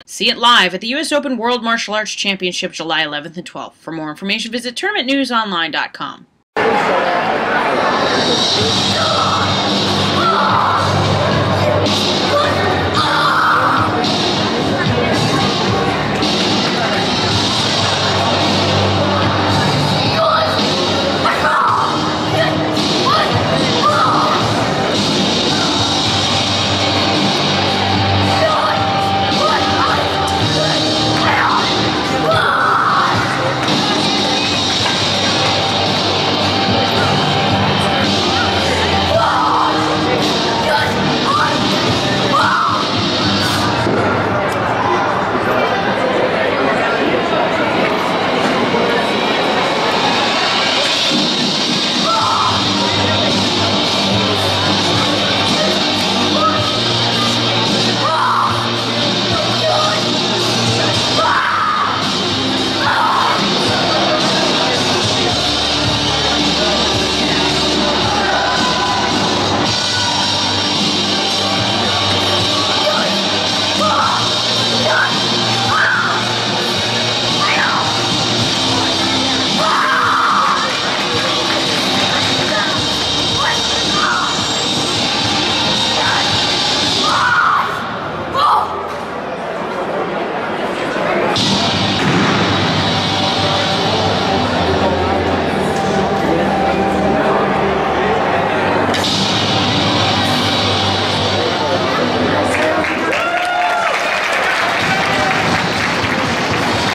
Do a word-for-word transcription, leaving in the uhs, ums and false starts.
See it live at the U S Open World Martial Arts Championship July eleventh and twelfth. For more information, visit tournament news online dot com.